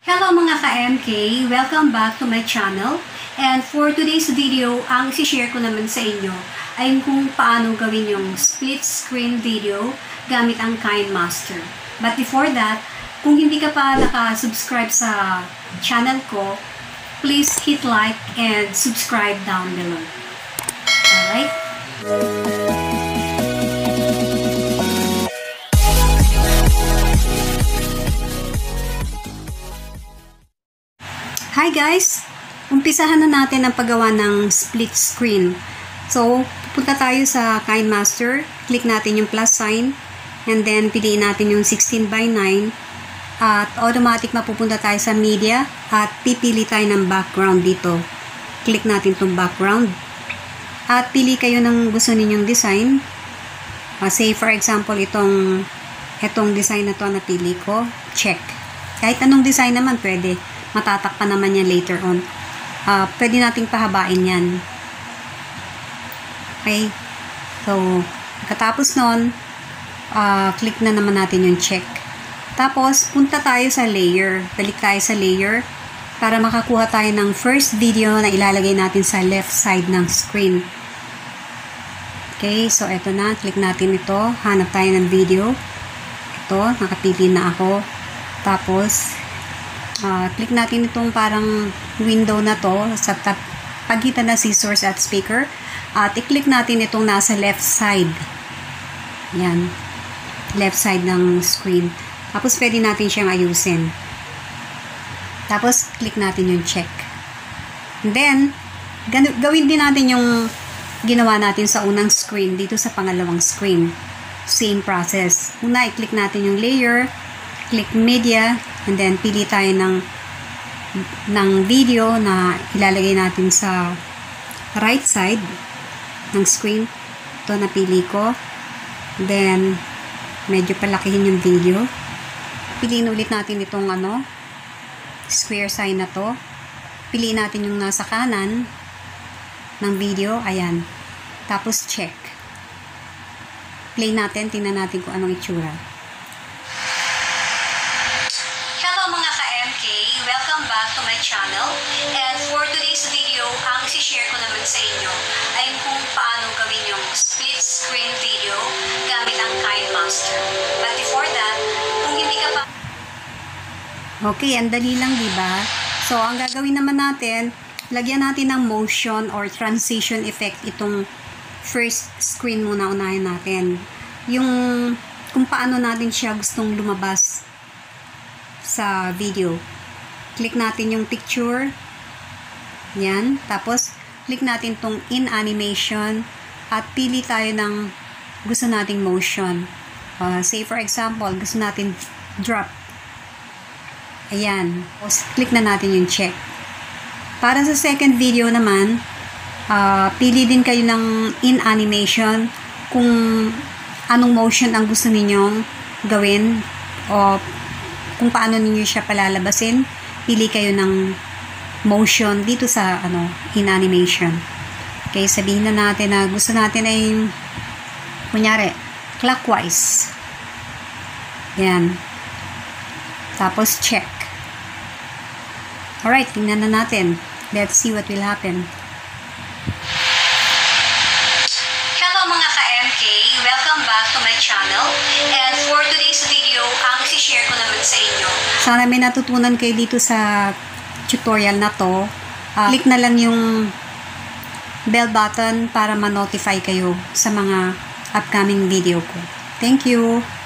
Hello mga ka-MK! Welcome back to my channel. And for today's video, ang isi-share ko naman sa inyo ay kung paano gawin yung split screen video gamit ang KineMaster. But before that, kung hindi ka pa naka-subscribe sa channel ko, please hit like and subscribe down below. Alright? Hi guys! Umpisahan na natin ang paggawa ng split screen. So, pupunta tayo sa KineMaster, click natin yung plus sign, and then piliin natin yung 16:9, at automatic mapupunta tayo sa media, at pipili tayo ng background dito. Click natin itong background, at pili kayo ng gusto ninyong design. Say for example, itong design na to na napili ko, check. Kahit anong design naman pwede. Matatakpan naman yan later on. Pwede nating pahabain yan. Okay. So, katapos nun, click na naman natin yung check. Tapos, punta tayo sa layer. Balik tayo sa layer para makakuha tayo ng first video na ilalagay natin sa left side ng screen. Okay. So, eto na. Click natin ito. Hanap tayo ng video. Ito. Nakapili na ako. Tapos, click natin itong parang window na to sa pagitan ng scissors at speaker, at i-click natin itong nasa left side. Yan. Left side ng screen. Tapos pwede natin siyang ayusin. Tapos click natin yung check. And then, gawin din natin yung ginawa natin sa unang screen dito sa pangalawang screen. Same process. Una, i-click natin yung layer, click media, and then pili tayo ng video na ilalagay natin sa right side ng screen. Ito napili ko. Then, medyo palakihin yung video. Piliin ulit natin itong square sign na to. Piliin natin yung nasa kanan ng video. Ayan. Tapos check. Play natin. Tingnan natin kung anong itsura. Welcome back to my channel, and for today's video, ang isi-share ko naman sa inyo ay kung paano gawin yung split screen video gamit ang KineMaster. But before that, kung hindi ka pa... Okay, ang dali lang, diba? So, ang gagawin naman natin, lagyan natin ng motion or transition effect itong first screen muna, unahin natin. Yung kung paano natin siya gustong lumabas sa video. Click natin yung picture. Yan. Tapos, click natin tong in animation at pili tayo ng gusto nating motion. Say for example, gusto natin drop. Ayan. Tapos, click na natin yung check. Para sa second video naman, pili din kayo ng in animation kung anong motion ang gusto ninyong gawin o kung paano ninyo siya palalabasin. Pili kayo ng motion dito sa in animation. Okay, sabihin na natin na gusto natin ay kunyari clockwise. Yan. Tapos check. Alright, tingnan na natin. Let's see what will happen. Hello mga ka-MK! Welcome back to my channel, and for today's video, ang isi-share ko naman sa inyo. Sana may natutunan kayo dito sa tutorial na to. Click na lang yung bell button para ma-notify kayo sa mga upcoming video ko. Thank you!